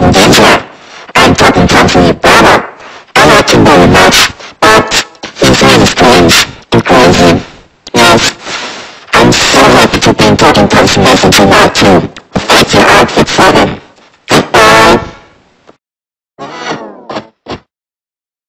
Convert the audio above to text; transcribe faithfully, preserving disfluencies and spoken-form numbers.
LynnGrantzAnimate. I'm talking country, brother. I like him very much, but his name is strange and crazy. Yes, I'm so happy to be in talking country messaging now too. Thank you, outfit for them.